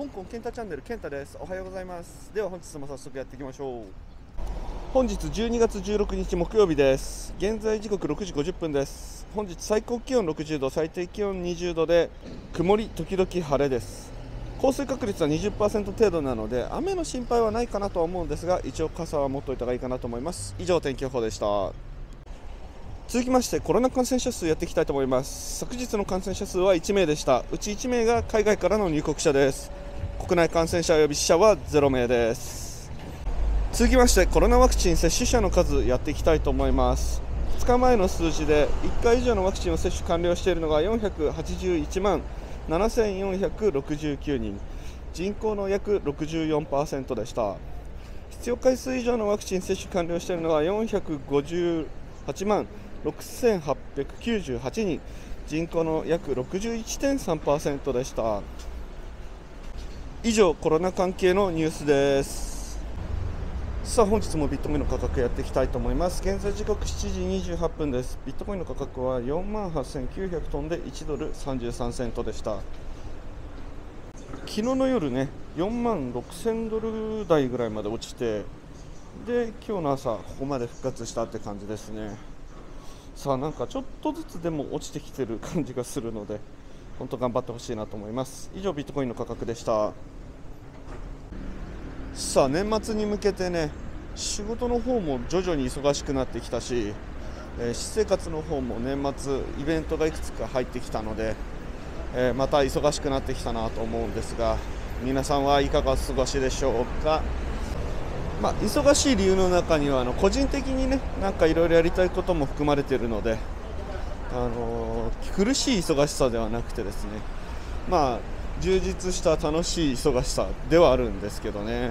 香港健太チャンネル健太です。おはようございます。では本日も早速やっていきましょう。本日12月16日木曜日です。現在時刻6時50分です。本日最高気温60度、最低気温20度で曇り時々晴れです。降水確率は 20% 程度なので雨の心配はないかなとは思うんですが、一応傘は持っておいた方がいいかなと思います。以上、天気予報でした。続きましてコロナ感染者数やっていきたいと思います。昨日の感染者数は1名でした。うち1名が海外からの入国者です。国内感染者及び死者は0名です。続きましてコロナワクチン接種者の数やっていきたいと思います。2日前の数字で1回以上のワクチンを接種完了しているのが481万7469人、人口の約 64% でした。必要回数以上のワクチン接種完了しているのが458万6898人、人口の約 61.3% でした。以上、コロナ関係のニュースです。さあ、本日もビットコインの価格やっていきたいと思います。現在時刻7時28分です。ビットコインの価格は4万8900飛んで1ドル33セントでした。昨日の夜ね、4万6000ドル台ぐらいまで落ちて、で、今日の朝ここまで復活したって感じですね。さあ、なんかちょっとずつでも落ちてきてる感じがするので、本当頑張ってほしいなと思います。以上、ビットコインの価格でした。さあ、年末に向けてね、仕事の方も徐々に忙しくなってきたし、私生活の方も年末イベントがいくつか入ってきたので、また忙しくなってきたなと思うんですが、皆さんはいかがお過ごしでしょうか。忙しい理由の中には個人的にね、なんかいろいろやりたいことも含まれているので、苦しい忙しさではなくてですね、充実した楽しい忙しさではあるんですけどね。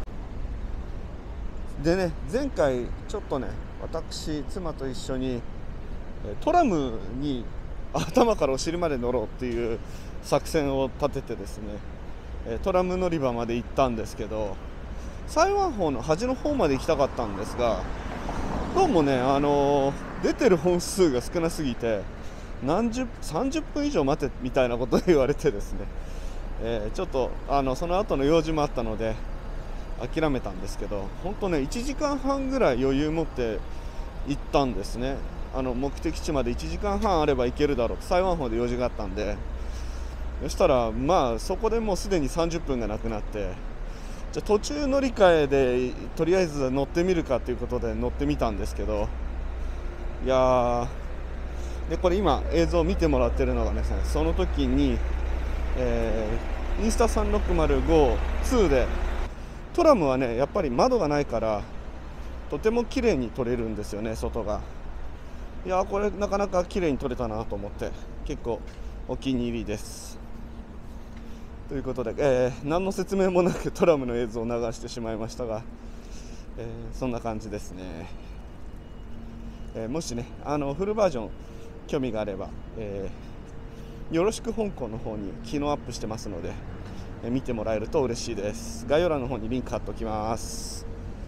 でね、前回ちょっとね、私妻と一緒にトラムに頭からお尻まで乗ろうっていう作戦を立ててですね、トラム乗り場まで行ったんですけど、最湾方の端の方まで行きたかったんですが、どうもね、出てる本数が少なすぎて30分以上待てみたいなことを言われてですね、ちょっとその後の用事もあったので諦めたんですけど、本当ね、1時間半ぐらい余裕持って行ったんですね。目的地まで1時間半あれば行けるだろうと、最湾方で用事があったんで、そしたらそこでもうすでに30分がなくなって、じゃ途中乗り換えでとりあえず乗ってみるかということで乗ってみたんですけど、いやーで、これ今映像を見てもらってるのがですね、その時に、インスタ36052でトラムはね、やっぱり窓がないからとても綺麗に撮れるんですよね、外が。いやー、これなかなか綺麗に撮れたなと思って結構お気に入りです。ということで、何の説明もなくトラムの映像を流してしまいましたが、そんな感じですね。もしね、フルバージョン興味があれば、よろしく香港の方に昨日アップしてますので、見てもらえると嬉しいです。概要欄の方にリンク貼っておきます。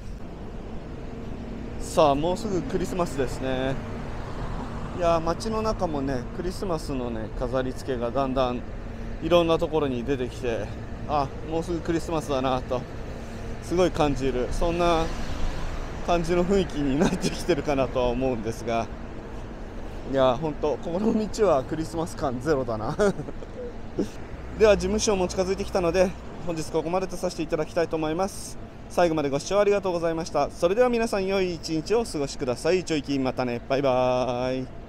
さあ、もうすぐクリスマスですね。いやー、街の中もね、クリスマスのね、飾り付けがだんだんいろんなところに出てきて、もうすぐクリスマスだなとすごい感じる、そんな感じの雰囲気になってきてるかなとは思うんですが、いや本当この道はクリスマス感ゼロだなでは事務所も近づいてきたので、本日ここまでとさせていただきたいと思います。最後までご視聴ありがとうございました。それでは皆さん良い一日をお過ごしください。ちょいきまたね、バイバーイ。